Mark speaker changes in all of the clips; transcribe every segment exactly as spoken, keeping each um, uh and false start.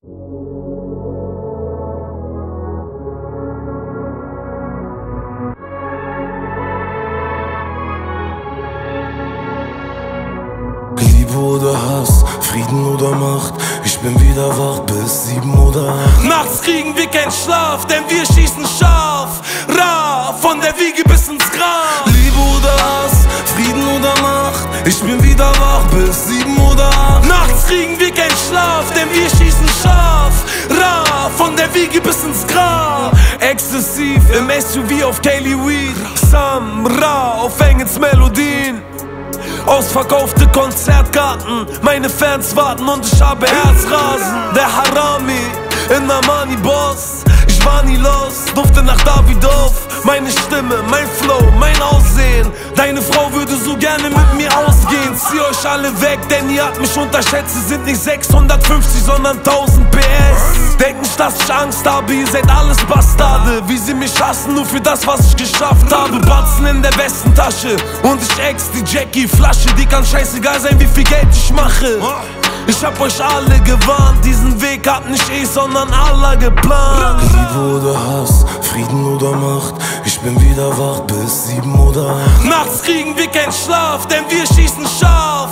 Speaker 1: Liebe oder Hass, Frieden oder Macht, ich bin wieder wach bis sieben oder acht.
Speaker 2: Nachts kriegen wir keinen Schlaf, denn wir schießen scharf. Ra, von der Wiege bis ins Grab.
Speaker 1: Liebe oder Hass, Frieden oder Macht, ich bin wieder wach bis sieben oder acht.
Speaker 2: Nachts kriegen wir keinen Schlaf, denn wir schießen scharf. Ra, von der Wiege bis ins Grab. Exzessiv im S U V auf Daily Weed. Sam, Ra, auf Engels Melodien. Ausverkaufte Konzertkarten, meine Fans warten und ich habe Herzrasen. Der Harami in Armani Boss, ich war nie los, dufte nach Davidoff. Meine Stimme, mein Flow, mein Aussehen, deine Frau würde so gerne mit mir ausgehen. Zieh euch alle weg, denn ihr habt mich unterschätzt. Sie sind nicht sechshundertfünfzig, sondern tausend P S. Denkt nicht, dass ich Angst habe, ihr seid alles Bastarde. Wie sie mich hassen, nur für das, was ich geschafft habe. Batzen in der Westentasche und ich ex die Jackie-Flasche. Die kann scheißegal sein, wie viel Geld ich mache. Ich hab euch alle gewarnt, diesen Weg hat nicht ich, sondern Allah geplant.
Speaker 1: Liebe oder Hass, Frieden oder Macht, ich bin wieder wach bis sieben oder acht.
Speaker 2: Nachts kriegen wir keinen Schlaf, denn wir schießen scharf.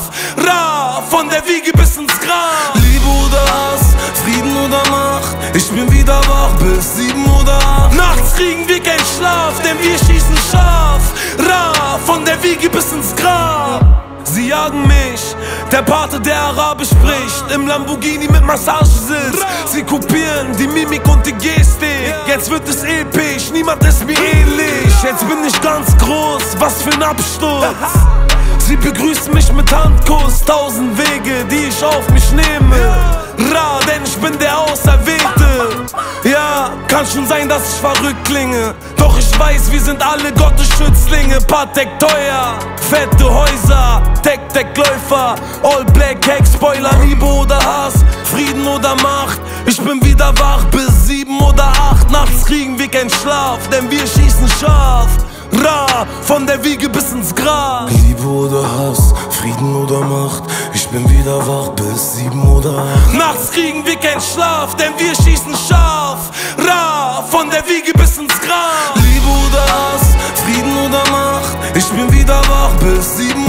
Speaker 2: Ra, von der Wiege bis ins Grab.
Speaker 1: Liebe oder Hass, Frieden oder Macht, ich bin wieder wach bis sieben oder acht.
Speaker 2: Nachts kriegen wir keinen Schlaf, denn wir schießen scharf. Ra, von der Wiege bis ins Grab. Sie jagen mich, der Pate, der Arabisch spricht, im Lamborghini mit Massagesitz. Sie kopieren die Mimik und die Gestik. Jetzt wird es episch, niemand ist mir ähnlich. Jetzt bin ich ganz groß, was für ein Absturz. Sie begrüßen mich mit Handkuss, tausend Wege, die ich auf mich nehme. Ra, denn ich bin der Auserwählte. Ja, kann schon sein, dass ich verrückt klinge, doch ich weiß, wir sind alle Gottes Schützlinge. Patek teuer, fette Häuser, Tech-Tech-Läufer, All Black Hack, Spoiler, Liebe oder Hass, Frieden oder Macht, ich bin wieder wach bis sieben oder acht. Nachts kriegen wir keinen Schlaf, denn wir schießen scharf. Ra, von der Wiege bis ins Grab.
Speaker 1: Liebe oder Hass, Frieden oder Macht, ich bin wieder wach bis sieben oder acht.
Speaker 2: Nachts kriegen wir keinen Schlaf, denn wir schießen scharf. Ra, von der Wiege bis ins Grab.
Speaker 1: Liebe oder Hass, Frieden oder Macht, ich bin wieder wach bis sieben